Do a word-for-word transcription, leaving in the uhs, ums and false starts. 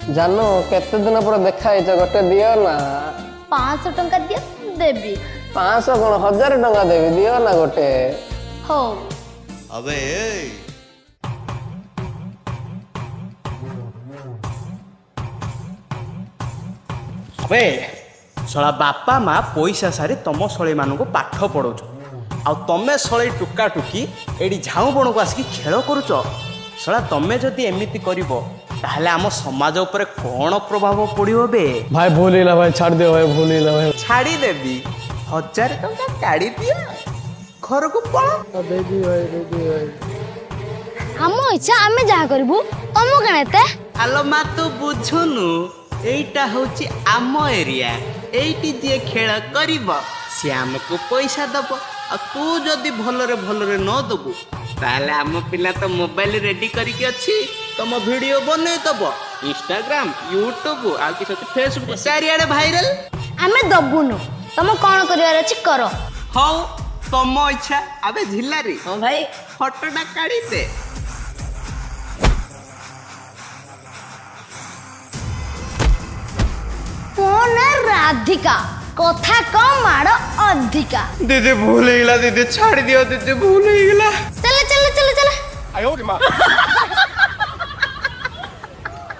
जानू केते दिन पर देखा गोटे दियो ना। पाँच सौ टंका दियो देवी। पाँच सौ कौन हजार टंका देवी दियो ना गोटे। हो अबे अबे शला बापा माँ पैसा सारी तुम शली मान पाठ पढ़ाऊच आ तमें शली टुका टुकी एडी झाऊ बण को आसिक खेल करुच शला तमें जदि एमती कर ताहले आम समाज उपरे कौन प्रभाव पड़ो बे। भाई भूल ही भाई छाड़ दियो भाई भूल ही भाई छाड़ी देवी हजार टंका काढ़ी दिया घर को पड़ा देदी भाई देदी भाई हम इच्छा आमे जहा करबू तुम कनेते। आलो मा तू बुझुनु एटा होची आम एरिया एटी जे खेल करिबो से हमको पैसा दबो आ तू जदि भलरे भलरे न दबु ताले आम पिला तो मोबाइल रेडी करके अछि तुम वीडियो बने दबो इंस्टाग्राम यूट्यूब आ कि फेसबुक चारियाडे वायरल आमे दबुनु तुम कोन करिवार अछि करो। हौ तुम इच्छा अबे झिल्लारी हाँ भाई फोटोटा काढी दे। फोन राधिका कथा कम माड़ अधिका। दीदी भूल गला दीदी छाड़ दियो दीदी भूल गला। चले चले चले चले।